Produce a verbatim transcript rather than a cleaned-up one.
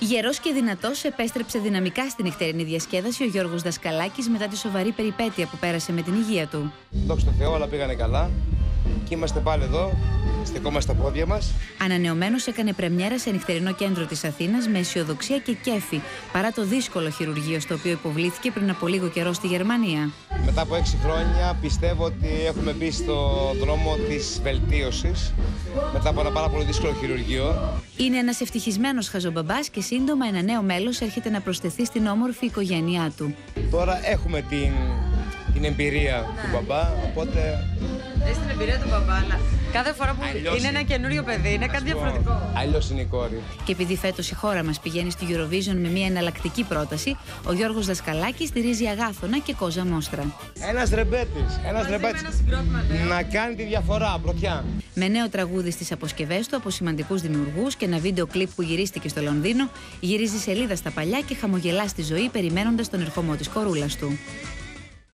Γερός και δυνατός επέστρεψε δυναμικά στην νυχτερινή διασκέδαση ο Γιώργος Δασκαλάκης μετά τη σοβαρή περιπέτεια που πέρασε με την υγεία του. Δόξα τω Θεώ, όλα πήγανε καλά και είμαστε πάλι εδώ, στεκόμαστε στα πόδια μας. Ανανεωμένος έκανε πρεμιέρα σε νυχτερινό κέντρο της Αθήνας με αισιοδοξία και κέφι, παρά το δύσκολο χειρουργείο στο οποίο υποβλήθηκε πριν από λίγο καιρό στη Γερμανία. Μετά από έξι χρόνια πιστεύω ότι έχουμε μπει στο δρόμο της βελτίωσης μετά από ένα πάρα πολύ δύσκολο χειρουργείο. Είναι ένας ευτυχισμένος χαζομπαμπάς και σύντομα ένα νέο μέλος έρχεται να προσθεθεί στην όμορφη οικογένειά του. Τώρα έχουμε την, την εμπειρία ναι. του μπαμπά, οπότε... Έχεις την εμπειρία του μπαμπά, αλλά κάθε φορά που Αλλιώς είναι ένα καινούριο παιδί είναι κάτι διαφορετικό. Αλλιώς είναι η κόρη. Και επειδή φέτος η χώρα μας πηγαίνει στη Eurovision με μια εναλλακτική πρόταση, ο Γιώργος Δασκαλάκης στηρίζει Αγάθωνα και Κόζα Μόστρα. Ένας ρεμπέτης, ένας ρεμπέτης να κάνει τη διαφορά, πρωτιά. Με νέο τραγούδι στις αποσκευές του από σημαντικούς δημιουργούς και ένα βίντεο κλιπ που γυρίστηκε στο Λονδίνο, γυρίζει σελίδα στα παλιά και χαμογελά στη ζωή περιμένοντας τον ερχομό της κορούλας του.